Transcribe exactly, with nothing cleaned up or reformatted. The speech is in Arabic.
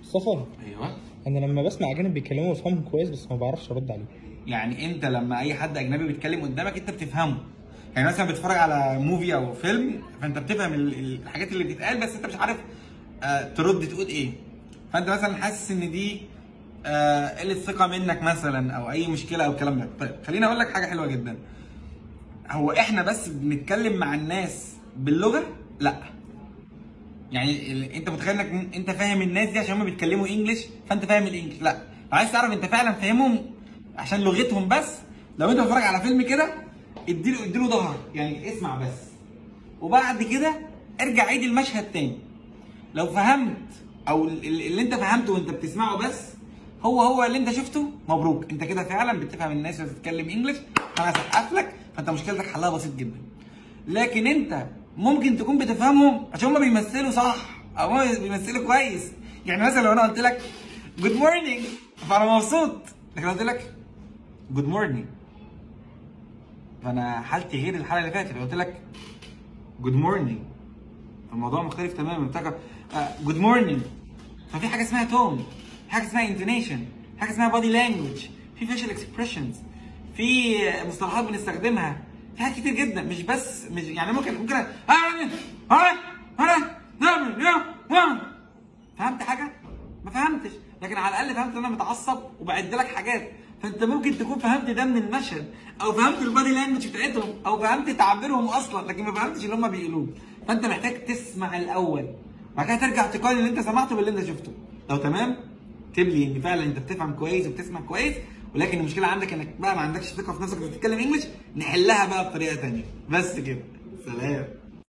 مصطفى، ايوه. انا لما بسمع اجانب بيتكلموا بفهمهم كويس بس ما بعرفش ارد عليهم. يعني انت لما اي حد اجنبي بيتكلم قدامك انت بتفهمه. يعني مثلا بتتفرج على موفي او فيلم فانت بتفهم ال- ال- الحاجات اللي بتتقال، بس انت مش عارف آه ترد تقول ايه. فانت مثلا حاسس ان دي آه قله ثقه منك مثلا، او اي مشكله او الكلام ده. طيب خليني اقول لك حاجه حلوه جدا. هو احنا بس بنتكلم مع الناس باللغه؟ لا. يعني ال- انت متخيل انك انت فاهم الناس دي عشان هم بيتكلموا انجلش فانت فاهم الانجلش؟ لا. لو عايز تعرف انت فعلا فاهمهم عشان لغتهم بس، لو انت بتتفرج على فيلم كده اديله اديله ظهر، يعني اسمع بس، وبعد كده ارجع عيد المشهد تاني. لو فهمت او ال- ال- اللي انت فهمته وانت بتسمعه بس هو هو اللي انت شفته، مبروك، انت كده فعلا بتفهم الناس اللي بتتكلم انجلش، انا هسقف لك، فانت مشكلتك حلها بسيط جدا. لكن انت ممكن تكون بتفهمهم عشان هم بيمثلوا صح او هم بيمثلوا كويس. يعني مثلا لو انا قلت لك جود مورنينج فانا مبسوط، لكن لو قلت لك جود مورنينج فانا حالتي غير الحاله اللي فاتت. لو قلت لك جود مورنينج فالموضوع مختلف تماما. بتاعك جود مورنينج ففي حاجه اسمها تون، في حاجه اسمها انتونيشن، في حاجه اسمها بودي لانجوج، في فيشل اكسبريشنز، في مصطلحات بنستخدمها، في حاجات كتير جدا. مش بس مش يعني ممكن ممكن فهمت حاجه؟ ما فهمتش، لكن على الاقل فهمت ان انا متعصب وبعد لك حاجات. فانت ممكن تكون فهمت ده من المشهد، او فهمت البادي لانجوج بتاعتهم، او فهمت تعبيرهم اصلا، لكن ما فهمتش اللي هم بيقولوه. فانت محتاج تسمع الاول، بعد كده ترجع تقارن اللي انت سمعته باللي انت شفته. لو تمام اكتب لي ان فعلا انت بتفهم كويس وبتسمع كويس، ولكن المشكله عندك انك بقى ما عندكش ثقه في نفسك وبتتكلم انجلش. نحلها بقى بطريقه ثانيه. بس كده، سلام.